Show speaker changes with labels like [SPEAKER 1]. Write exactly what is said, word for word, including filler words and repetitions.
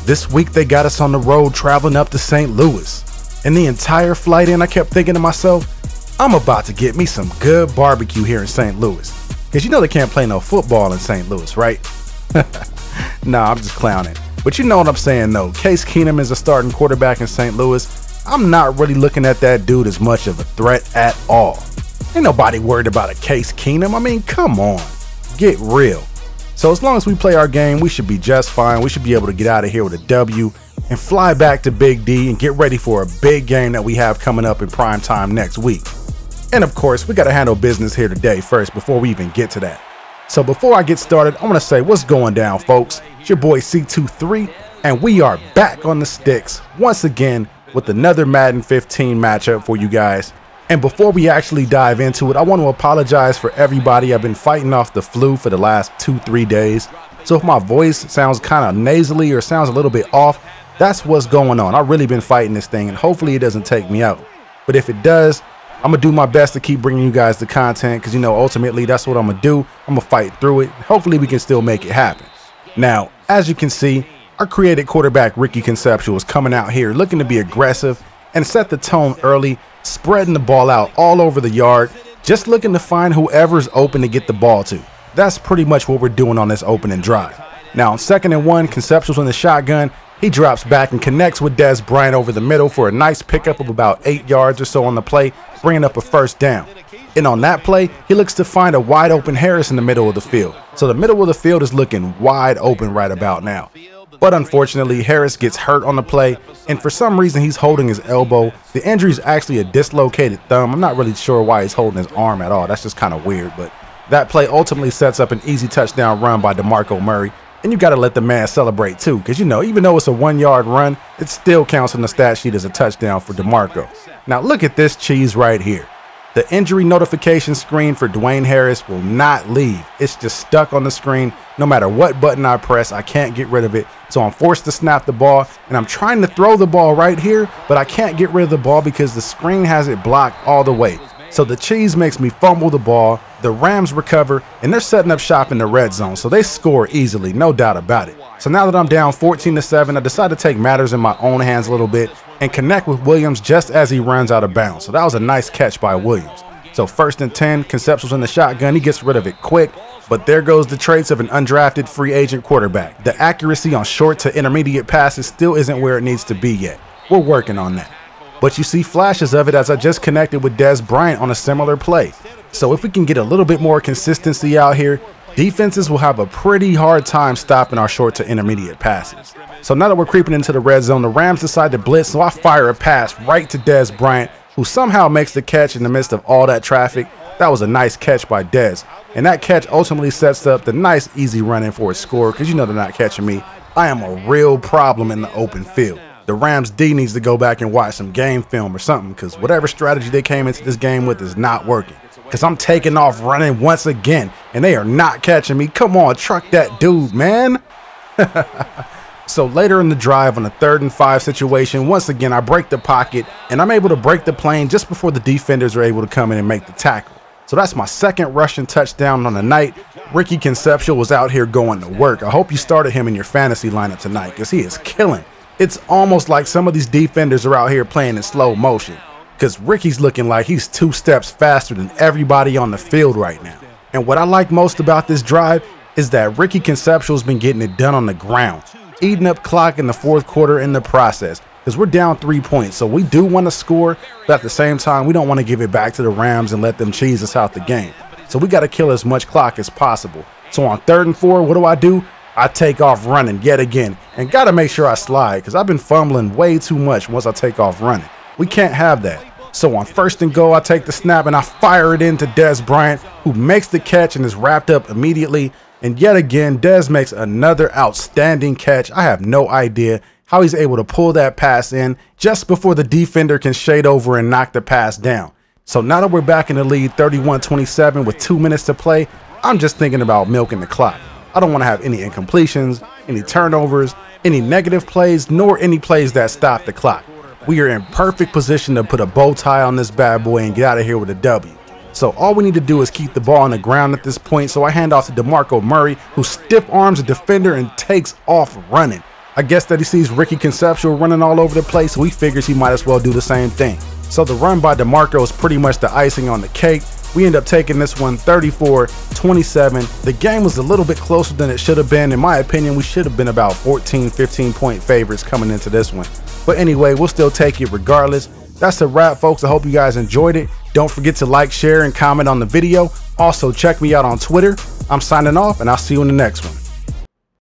[SPEAKER 1] This week they got us on the road traveling up to Saint Louis. And the entire flight in, I kept thinking to myself, I'm about to get me some good barbecue here in Saint Louis. Cause you know they can't play no football in Saint Louis, right? Nah, I'm just clowning. But you know what I'm saying though, Case Keenum is a starting quarterback in Saint Louis. I'm not really looking at that dude as much of a threat at all. Ain't nobody worried about a Case Keenum. I mean, come on, get real. So as long as we play our game, we should be just fine. We should be able to get out of here with a W and fly back to Big D and get ready for a big game that we have coming up in prime time next week. And of course, we got to handle business here today first before we even get to that. So before I get started, I want to say what's going down, folks. It's your boy C twenty-three, and we are back on the sticks once again with another Madden fifteen matchup for you guys. And before we actually dive into it, I want to apologize for everybody. I've been fighting off the flu for the last two, three days. So if my voice sounds kind of nasally or sounds a little bit off, that's what's going on. I've really been fighting this thing, and hopefully it doesn't take me out. But if it does, I'm going to do my best to keep bringing you guys the content because, you know, ultimately that's what I'm going to do. I'm going to fight through it. Hopefully we can still make it happen. Now, as you can see, our created quarterback, Ricky Conceptual, is coming out here looking to be aggressive and set the tone early, spreading the ball out all over the yard, just looking to find whoever's open to get the ball to. That's pretty much what we're doing on this opening drive. Now, on second and one, Conceptual's in the shotgun. He drops back and connects with Dez Bryant over the middle for a nice pickup of about eight yards or so on the play, bringing up a first down. And on that play, he looks to find a wide open Harris in the middle of the field. So the middle of the field is looking wide open right about now. But unfortunately, Harris gets hurt on the play, and for some reason he's holding his elbow. The injury is actually a dislocated thumb. I'm not really sure why he's holding his arm at all. That's just kind of weird, but that play ultimately sets up an easy touchdown run by DeMarco Murray. And you got to let the man celebrate too, because you know, even though it's a one yard run, it still counts on the stat sheet as a touchdown for DeMarco. Now look at this cheese right here. The injury notification screen for Dwayne Harris will not leave. It's just stuck on the screen. No matter what button I press, I can't get rid of it. So I'm forced to snap the ball, and I'm trying to throw the ball right here, but I can't get rid of the ball because the screen has it blocked all the way. So the cheese makes me fumble the ball. The Rams recover, and they're setting up shop in the red zone, so they score easily, no doubt about it. So now that I'm down fourteen to seven, I decide to take matters in my own hands a little bit and connect with Williams just as he runs out of bounds. So that was a nice catch by Williams. So first and ten, Conceptual's in the shotgun. He gets rid of it quick, but there goes the traits of an undrafted free agent quarterback. The accuracy on short to intermediate passes still isn't where it needs to be yet. We're working on that. But you see flashes of it as I just connected with Dez Bryant on a similar play. So if we can get a little bit more consistency out here, defenses will have a pretty hard time stopping our short to intermediate passes. So now that we're creeping into the red zone, the Rams decide to blitz, so I fire a pass right to Dez Bryant, who somehow makes the catch in the midst of all that traffic. That was a nice catch by Dez. And that catch ultimately sets up the nice easy run in for a score, because you know they're not catching me. I am a real problem in the open field. The Rams D needs to go back and watch some game film or something, because whatever strategy they came into this game with is not working. Because I'm taking off running once again, and they are not catching me. Come on, truck that dude, man. So later in the drive on a third and five situation, once again, I break the pocket, and I'm able to break the plane just before the defenders are able to come in and make the tackle. So that's my second rushing touchdown on the night. Ricky Conceptual was out here going to work. I hope you started him in your fantasy lineup tonight, because he is killing. It's almost like some of these defenders are out here playing in slow motion, because Ricky's looking like he's two steps faster than everybody on the field right now. And what I like most about this drive is that Ricky Conceptual's been getting it done on the ground, eating up clock in the fourth quarter in the process, because we're down three points. So we do want to score, but at the same time, we don't want to give it back to the Rams and let them cheese us out the game. So we got to kill as much clock as possible. So on third and four, what do I do? I take off running yet again, and got to make sure I slide, because I've been fumbling way too much once I take off running. We can't have that. So on first and goal, I take the snap and I fire it into Dez Bryant, who makes the catch and is wrapped up immediately. And yet again, Dez makes another outstanding catch. I have no idea how he's able to pull that pass in just before the defender can shade over and knock the pass down. So now that we're back in the lead thirty-one twenty-seven with two minutes to play, I'm just thinking about milking the clock. I don't want to have any incompletions, any turnovers, any negative plays, nor any plays that stop the clock. We are in perfect position to put a bow tie on this bad boy and get out of here with a W. So all we need to do is keep the ball on the ground at this point. So I hand off to DeMarco Murray, who stiff arms a defender and takes off running. I guess that he sees Ricky Conceptual running all over the place, so he figures he might as well do the same thing. So the run by DeMarco is pretty much the icing on the cake. We end up taking this one thirty-four twenty-seven. The game was a little bit closer than it should have been. In my opinion, we should have been about fourteen, fifteen point favorites coming into this one. But anyway, we'll still take it regardless. That's a wrap, folks. I hope you guys enjoyed it. Don't forget to like, share, and comment on the video. Also, check me out on Twitter. I'm signing off, and I'll see you in the next one.